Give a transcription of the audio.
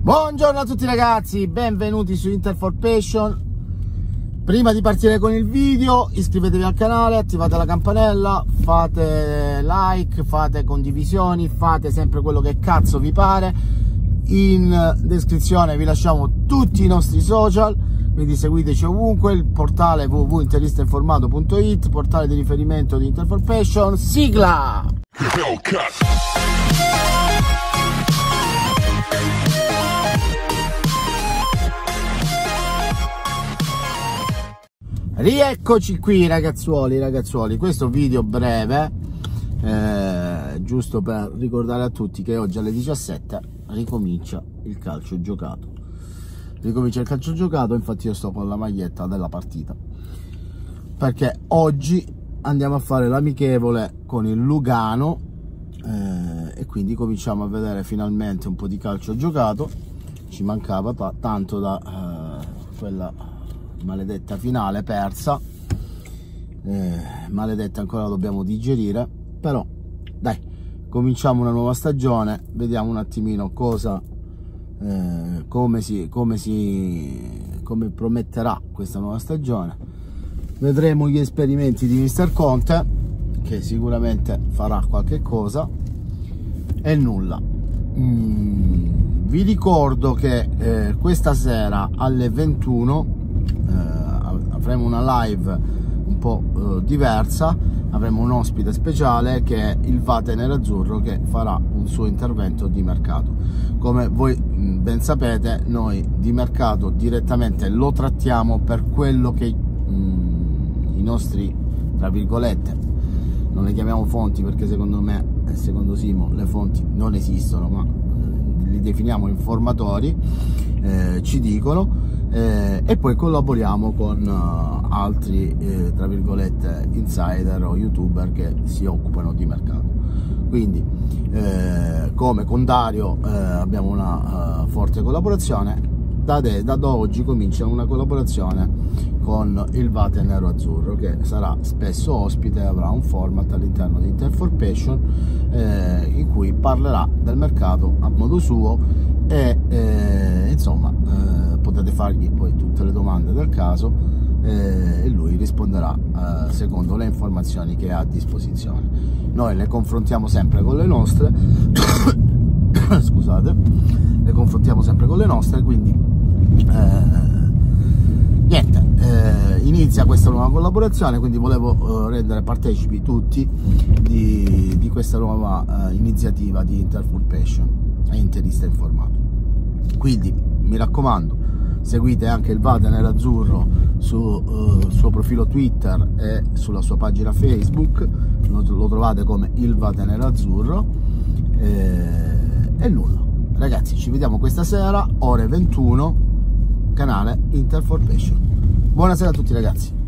Buongiorno a tutti ragazzi, benvenuti su Inter for Passion. Prima di partire con il video iscrivetevi al canale, attivate la campanella, fate like, fate condivisioni, fate sempre quello che cazzo vi pare. In descrizione vi lasciamo tutti i nostri social, quindi seguiteci ovunque, il portale www.interistainformato.it, portale di riferimento di Inter for Passion. Sigla! Rieccoci qui ragazzuoli, questo video breve, giusto per ricordare a tutti che oggi alle 17 ricomincia il calcio giocato. Infatti io sto con la maglietta della partita, perché oggi andiamo a fare l'amichevole con il Lugano, e quindi cominciamo a vedere finalmente un po' di calcio giocato. Ci mancava tanto da quella maledetta finale persa, maledetta, ancora la dobbiamo digerire, però dai, cominciamo una nuova stagione, vediamo un attimino cosa come prometterà questa nuova stagione. Vedremo gli esperimenti di Mister Conte, che sicuramente farà qualche cosa, e nulla. Vi ricordo che questa sera alle 21 avremo una live un po' diversa, avremo un ospite speciale che è il Vate Nerazzurro, che farà un suo intervento di mercato. Come voi ben sapete, noi di mercato direttamente lo trattiamo per quello che i nostri, tra virgolette, non le chiamiamo fonti perché secondo me e secondo Simo le fonti non esistono, ma li definiamo informatori, ci dicono. E poi collaboriamo con altri tra virgolette insider o youtuber che si occupano di mercato. Quindi come con Dario abbiamo una forte collaborazione. Da oggi comincia una collaborazione con il Vate Nerazzurro, che sarà spesso ospite, avrà un format all'interno di Inter for Passion in cui parlerà del mercato a modo suo e insomma potete fargli poi tutte le domande del caso e lui risponderà secondo le informazioni che ha a disposizione. Noi le confrontiamo sempre con le nostre scusate, le confrontiamo sempre con le nostre, quindi niente, inizia questa nuova collaborazione, quindi volevo rendere partecipi tutti di questa nuova iniziativa di Inter for Passion e Interista Informato. Quindi mi raccomando, seguite anche il Vate Nerazzurro sul suo profilo Twitter e sulla sua pagina Facebook, lo trovate come il Vate Nerazzurro, e nulla ragazzi, ci vediamo questa sera ore 21, canale Inter for Passion. Buonasera a tutti ragazzi.